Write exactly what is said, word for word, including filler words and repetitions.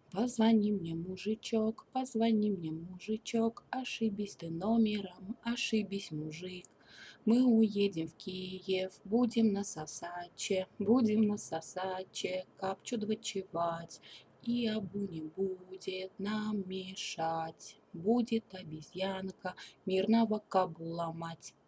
Позвони мне, мужичок, позвони мне, мужичок, ошибись ты номером, ошибись, мужик. Мы уедем в Киев, будем на Сосаче, будем на Сосаче капчу дочевать. И Абу не будет нам мешать, будет обезьянка мирного Кабу ломать.